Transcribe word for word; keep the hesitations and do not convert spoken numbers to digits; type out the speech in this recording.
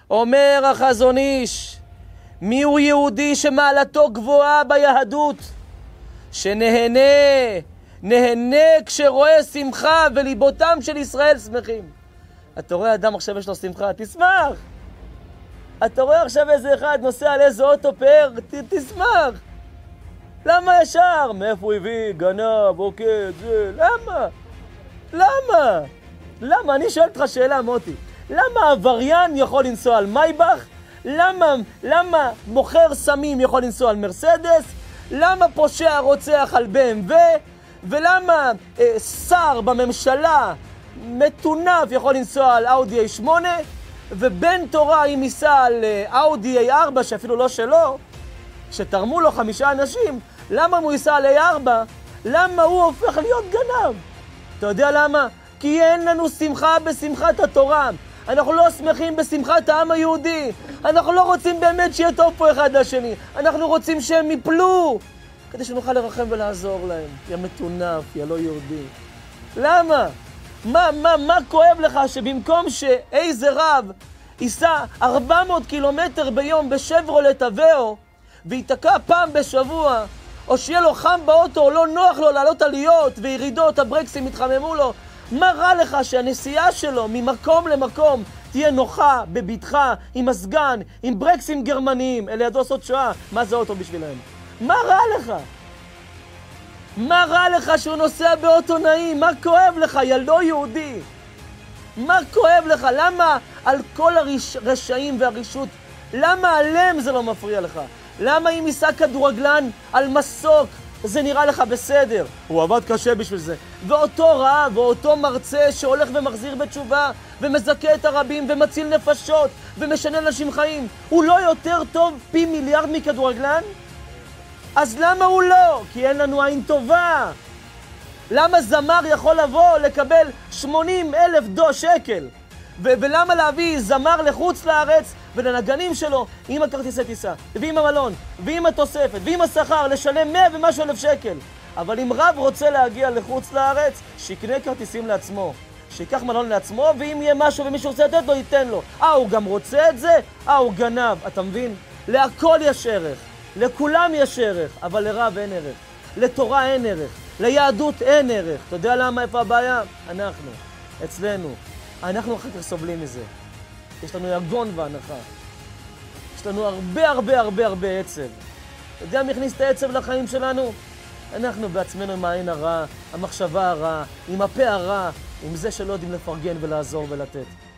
אומר החזון איש, מי הוא יהודי שמעלתו גבוהה ביהדות? שנהנה, נהנה כשרואה שמחה וליבותם של ישראל שמחים. אתה רואה אדם עכשיו יש לו שמחה, תשמח. אתה רואה עכשיו איזה אחד נוסע על איזה אוטו פאר, ת, תשמח. למה ישר? מאיפה הוא הביא? גנב, אוקיי, זה, למה? למה? למה? אני שואל אותך שאלה, מוטי. למה עבריין יכול לנסוע על מייבך? למה, למה מוכר סמים יכול לנסוע על מרסדס? למה פושע רוצח על בי אם דאבליו? ולמה אה, שר בממשלה מטונף יכול לנסוע על אאודי איי שמונה? ובן תורה אם ייסע על אה, אאודי איי ארבע שאפילו לא שלו, שתרמו לו חמישה אנשים, למה הוא ייסע על איי ארבע? למה הוא הופך להיות גנב? אתה יודע למה? כי אין לנו שמחה בשמחת התורה. אנחנו לא שמחים בשמחת העם היהודי. אנחנו לא רוצים באמת שיהיה טוב פה אחד לשני. אנחנו רוצים שהם יפלו, כדי שנוכל לרחם ולעזור להם. יא מטונף, יא לא יהודי. למה? מה, מה, מה כואב לך שבמקום שאיזה רב ייסע ארבע מאות קילומטר ביום בשברולט אבאו, ויתקע פעם בשבוע, או שיהיה לו חם באוטו, או לא נוח לו לעלות עליות וירידות, הברקסים יתחממו לו? מה רע לך שהנסיעה שלו ממקום למקום תהיה נוחה, בביטחה, עם מסגן, עם ברקסים גרמניים? אלה ידעו לעשות שואה, מה זה אוטו בשבילהם? מה רע לך? מה רע לך שהוא נוסע באוטו נעים? מה כואב לך, ילדו יהודי? מה כואב לך? למה על כל הרשעים והרישות, למה עליהם זה לא מפריע לך? למה אם ייסע כדורגלן על מסוק זה נראה לך בסדר? הוא עבד קשה בשביל זה. ואותו רב, ואותו מרצה שהולך ומחזיר בתשובה ומזכה את הרבים ומציל נפשות ומשנה אנשים חיים, הוא לא יותר טוב פי מיליארד מכדורגלן? אז למה הוא לא? כי אין לנו עין טובה. למה זמר יכול לבוא לקבל שמונים אלף דו שקל? ו- ולמה להביא זמר לחוץ לארץ ולנגנים שלו עם הכרטיסי טיסה ועם המלון ועם התוספת ועם השכר לשלם מאה ומשהו אלף שקל? אבל אם רב רוצה להגיע לחוץ לארץ, שיקנה כרטיסים לעצמו, שיקח מלון לעצמו, ואם יהיה משהו ומישהו רוצה לתת לו, ייתן לו. אה, הוא גם רוצה את זה? אה, הוא גנב. אתה מבין? להכל יש ערך, לכולם יש ערך, אבל לרב אין ערך, לתורה אין ערך, ליהדות אין ערך. אתה יודע למה? איפה הבעיה? אנחנו, אצלנו. אנחנו אחר כך סובלים מזה. יש לנו יגון והנחה. יש לנו הרבה הרבה הרבה הרבה עצב. אתה יודע מי הכניס את העצב לחיים שלנו? אנחנו בעצמנו עם העין הרע, המחשבה הרע, עם הפה הרע, עם זה שלא יודעים לפרגן ולעזור ולתת.